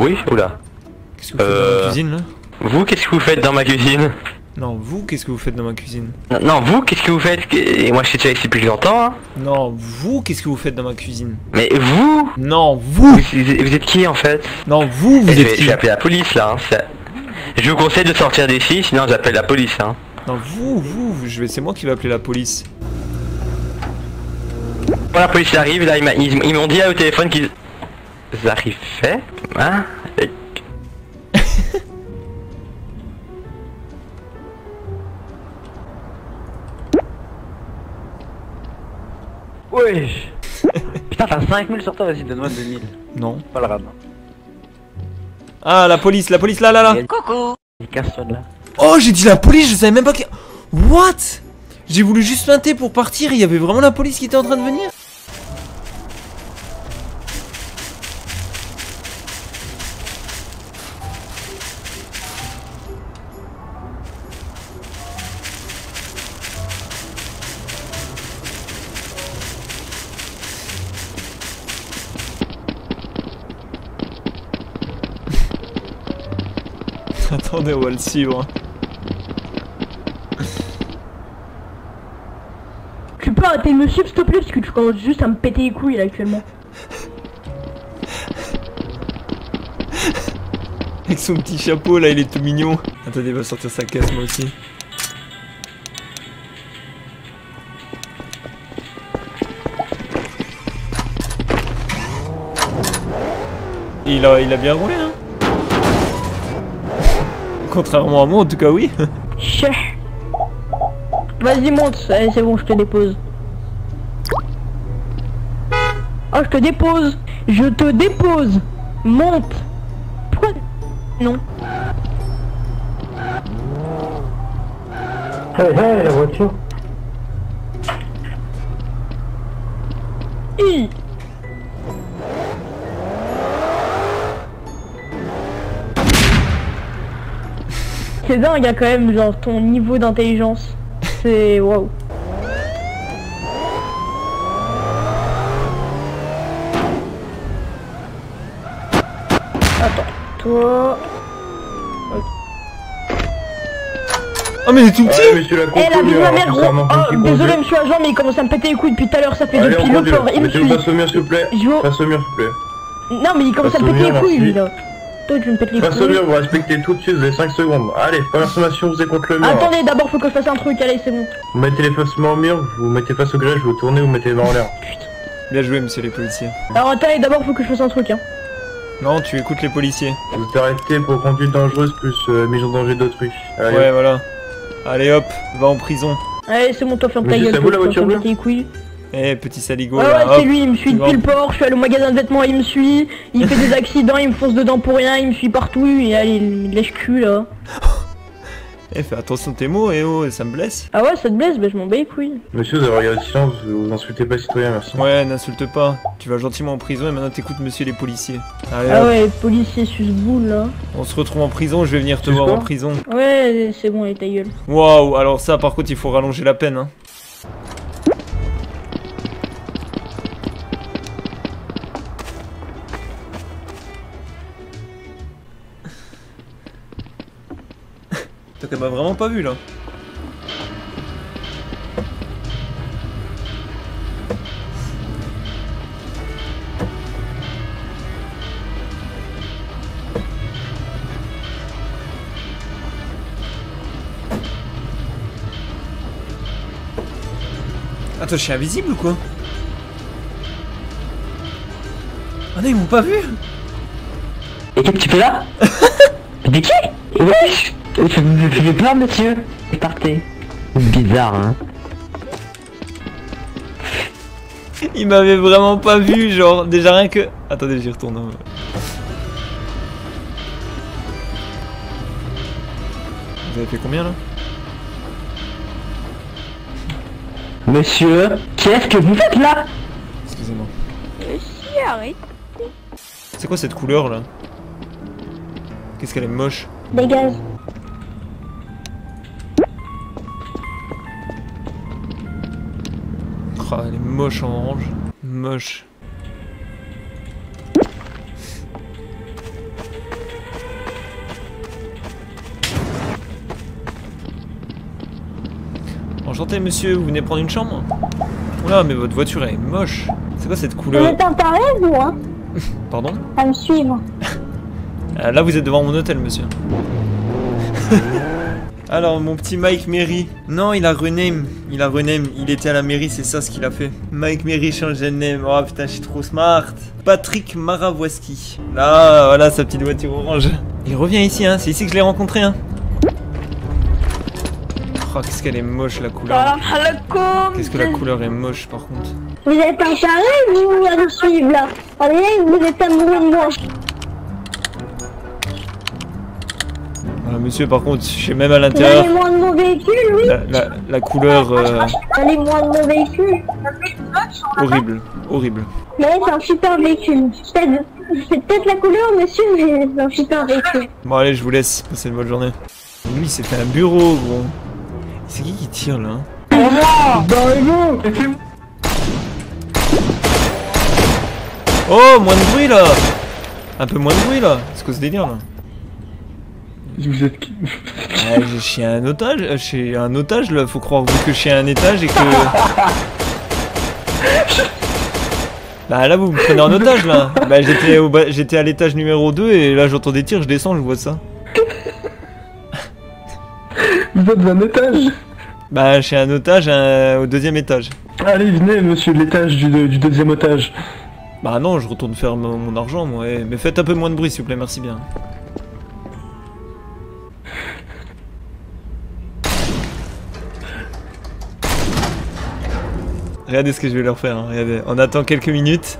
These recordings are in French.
Oui, oula. Qu'est-ce que vous faites dans ma cuisine là? Vous, qu'est-ce que vous faites dans ma cuisine? Non, vous, qu'est-ce que vous faites dans ma cuisine? Non, vous, qu'est-ce que vous faites? Et moi, je suis déjà ici depuis longtemps, hein. Non, vous, qu'est-ce que vous faites dans ma cuisine? Mais vous? Non, vous! Vous êtes qui, en fait? Non, vous Je êtes qui? vais appeler la police, là, hein. Je vous conseille de sortir d'ici, sinon j'appelle la police, hein. Non, c'est moi qui vais appeler la police. Quand la police arrive, là, ils m'ont dit là, au téléphone qu'ils arrivaient, hein. Wesh. Putain, t'as 5000 sur toi, vas-y, donne-moi 2000. Non. Pas le rame. Ah, la police, là. Coucou. Casse-toi de là. Oh, j'ai dit la police, je savais même pas que... What? J'ai voulu juste feinter pour partir, il y avait vraiment la police qui était en train de venir? Attendez, on va le suivre. Tu peux arrêter de me suivre s'il te plaît parce que tu commences juste à me péter les couilles là actuellement. Avec son petit chapeau là, il est tout mignon. Attendez, il va sortir sa caisse moi aussi. Il a bien roulé hein. Contrairement à moi en tout cas oui. Chef. Vas-y monte, allez c'est bon je te dépose. Oh je te dépose. Je te dépose. Monte. Pourquoi? Non. Hey, la voiture. Hi. C'est dingue hein, quand même genre ton niveau d'intelligence. C'est waouh. Attends, toi. Oh mais il est tout petit. Monsieur la Eh la vie de ma mère gros. Oh, désolé monsieur. monsieur agent mais il commence à me péter les couilles depuis tout à l'heure, ça fait Allez, depuis on le conduit. port, il me Monsieur, suit. passe au mur s'il vous plaît. Je veux- Passe au mur s'il vous plaît. Non mais il commence à me Passe au péter les mur, couilles lui merci. là. Toi tu me pètes les Passe au couilles. mur, vous respectez tout de suite, vous avez 5 secondes. Allez, première sommation, vous êtes contre le mur. Attendez d'abord faut que je fasse un truc, allez c'est bon. Vous mettez les faces mains au mur, vous mettez face au grève, vous tournez, vous mettez les mains en l'air. Bien joué monsieur les policiers. Alors attendez d'abord faut que je fasse un truc hein. Non, tu écoutes les policiers. Vous êtes arrêté pour conduite dangereuse plus mise en danger d'autrui. Allez, Ouais voilà. Allez hop, va en prison. Allez c'est bon toi ferme ta Monsieur, gueule, c'est vous, la toi, voiture tu me bleue pètes les couilles. Eh petit saligo Ouais là, ouais hop. c'est lui, il me suit Tu depuis vas- le port, je suis allé au magasin de vêtements, il me suit, il fait des accidents, il me fonce dedans pour rien, il me suit partout, et allez il me lèche cul là. Eh fais attention à tes mots, eh oh, ça me blesse. Ah ouais ça te blesse, bah je m'en bats les couilles. Monsieur, vous avez regardé le silence, vous n'insultez pas les citoyens, merci. Ouais, n'insulte pas. Tu vas gentiment en prison et maintenant t'écoutes monsieur les policiers. Allez Ah hop. ouais policier suce-boule là. On se retrouve en prison, je vais venir te Tu voir quoi en prison. Ouais c'est bon allez ta gueule. Waouh, alors ça par contre il faut rallonger la peine hein. Toi t'as vraiment pas vu là. Attends, je suis invisible ou quoi? Ah non, ils m'ont pas vu. Et qu'est-ce que tu fais là? Mais qui? Wesh! Ça me fait peur, monsieur! Partez! Bizarre, hein? Ils m'avaient vraiment pas vu, genre, déjà rien que... Attendez, j'y retourne. Hein. Vous avez fait combien là? Monsieur, qu'est-ce que vous faites là? Excusez-moi. Si arrête. C'est quoi cette couleur là? Qu'est-ce qu'elle est moche? Dégage. Oh, elle est moche en orange. Moche. Enchanté monsieur, vous venez prendre une chambre? Oula, mais votre voiture elle est moche. C'est quoi cette Vous couleur? êtes un taré, vous, hein? Pardon? À me suivre. Là vous êtes devant mon hôtel monsieur. Alors mon petit Mike Merry. Non, il a rename. Il était à la mairie, c'est ça ce qu'il a fait. Mike Merry change de name. Oh putain, je suis trop smart. Patrick Maravoski. Là, voilà sa petite voiture orange. Il revient ici, hein. C'est ici que je l'ai rencontré, hein. Oh, qu'est-ce qu'elle est moche la couleur. Qu'est-ce que la couleur est moche par contre. Vous êtes un taré, vous, à me suivre, là? Allez, vous êtes amoureux de moi. Ah, monsieur, par contre, je sais même à l'intérieur. Allez, moins de mon véhicule, oui. La couleur Allez, moins de mon véhicule. horrible, horrible. Mais c'est un super véhicule. C'est peut-être la couleur, monsieur, mais c'est un super véhicule. Bon allez, je vous laisse. Passez une bonne journée. Lui, c'est fait un bureau, gros. C'est qui tire là, hein? Oh, moins de bruit là. Un peu moins de bruit là. C'est quoi ce délire là? Vous êtes qui? Je suis un otage. Je suis un otage là. Faut croire que je suis à un étage et que. Bah là, vous me prenez en otage là. Bah j'étais à l'étage numéro 2 et là j'entends des tirs. Je descends, je vois ça. Vous êtes un étage? Bah je suis un otage au 2e étage. Allez, venez, monsieur, l'étage du 2e otage. Bah non, je retourne faire mon argent moi. Ouais. Mais faites un peu moins de bruit s'il vous plaît, merci bien. Regardez ce que je vais leur faire, hein. Regardez, on attend quelques minutes.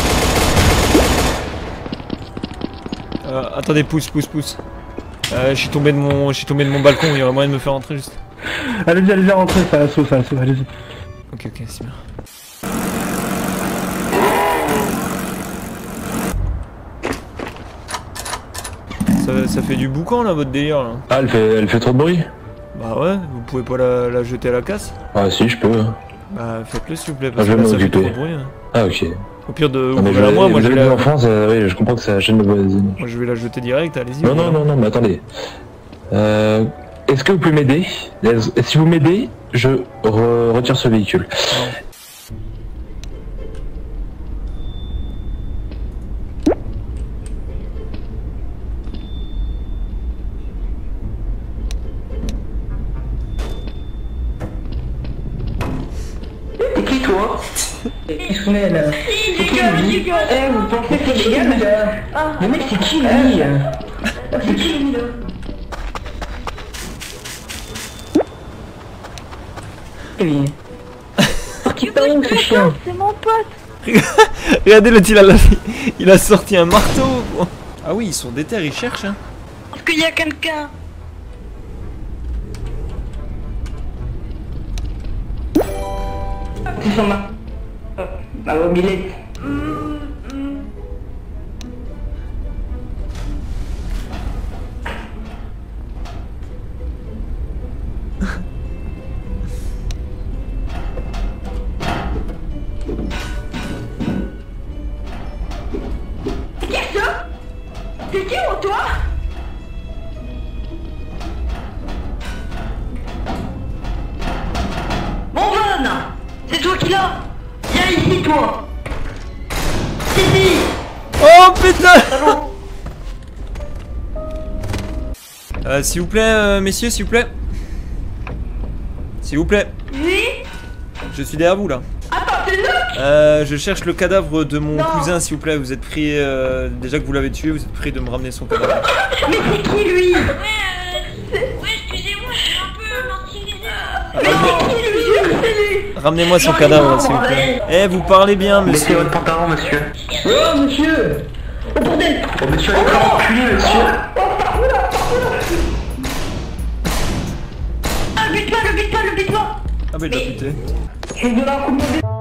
Attendez, pousse. Je suis tombé de mon balcon, il y aurait moyen de me faire rentrer juste. Allez-y, rentrez, ça assaut, allez-y. Ok, c'est bien. Ça fait du boucan là, votre délire là. Ah, elle fait trop de bruit? Bah ouais, vous pouvez pas la jeter à la casse? Ah si, je peux. Bah faites-le s'il vous plaît, parce je que vais là, ça fait m'occuper. trop de bruit. Hein. Ah ok. Au pire de Non, mais ouvrez-la moi, vous je avez vais des la... enfants, oui, je comprends que ça gêne le voisin. Moi je vais la jeter direct, allez-y. Non, mais attendez. Est-ce que vous pouvez m'aider? Si vous m'aidez, je retire ce véhicule. Non. C'est qui toi? Qu'est-ce qu'on est là? C'est qui lui? Eh, vous pensez que c'est légal là? Mais mec, c'est qui lui? C'est qui lui là? Oui. Qui parle ce chien? C'est mon pote. Regardez le il a sorti un marteau. Ah oui, ils sont déter, ils cherchent hein. Est-ce qu'il y a quelqu'un? C'est son ma mobilette. C'est qui toi? Mon Von, c'est toi qui l'as. Viens ici toi. Ici. Oh putain. S'il vous plaît, messieurs, s'il vous plaît. S'il vous plaît. Oui. Je suis derrière vous là. Attends, c'est nous. Je cherche le cadavre de mon cousin, s'il vous plaît. Vous êtes pris, déjà que vous l'avez tué, vous êtes pris de me ramener son cadavre. Mais c'est qui lui? Ouais, excusez-moi, je suis un peu martyrisé. Mais c'est qui lui? C'est lui. Ramenez-moi son cadavre, s'il vous plaît. Eh, vous parlez bien, Laissez monsieur. votre pantalon, monsieur. Oh, monsieur! Oh bordel. Oh, monsieur, allez pas enculer, monsieur! Ah, le bute-moi. Ah bah il l'a buté. Je vais vous donner un coup de main.